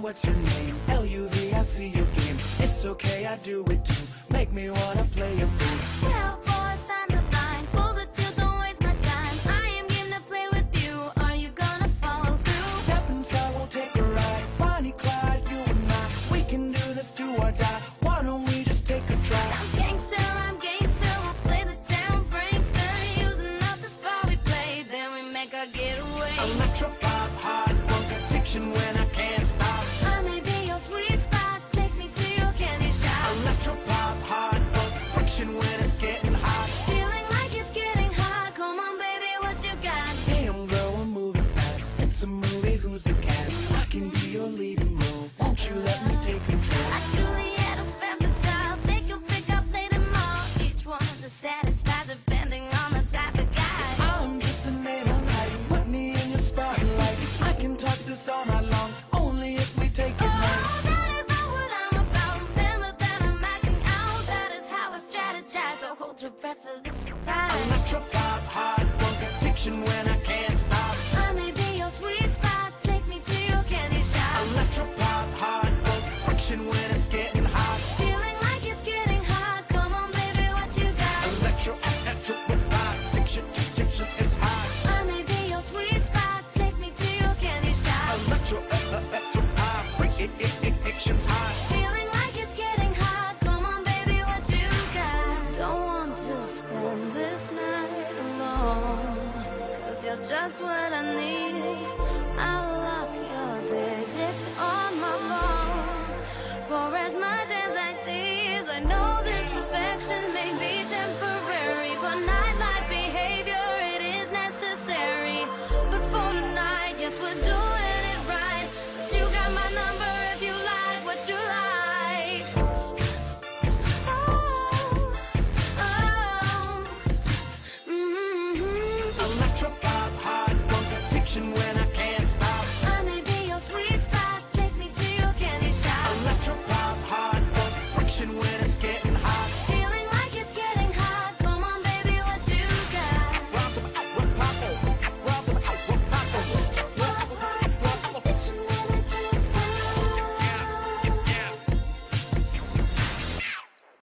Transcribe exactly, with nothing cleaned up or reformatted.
what's your name? L U V, I see your game. It's okay, I do it too. Make me wanna play a fool. Yeah, boy, sign the line. Close the deal, don't waste my time. I am game to play with you. Are you gonna follow through? Step inside, we'll take a ride. Bonnie, Clyde, you and I. We can do this, do or die. Why don't we just take a drive? I'm gangster, I'm gangster. We'll play the down prankster. Using up the spot we play, then we make our getaway. Electro pop, hard funk addiction when I can't stop. I may be your sweet spot. Take me to your candy shop. Electro pop, hard funk friction when it's getting hot. Feeling like it's getting hot. Come on, baby, what you got? Damn, girl, we're moving fast. It's a movie, who's the cast? I can be your leading role. Won't you let me take control? Like Juliet or Femme Fatale. Take your pick, I'll play them all. Each one to satisfy, depending on the type of guy. I'm just a nameless type. Put me in your spotlight. I can talk this all night long, only if we take it Oh, right. that is not what I'm about. Remember that I'm acting out. That is how I strategize. So hold your breath for the surprise. Electro pop, hard funk addiction when I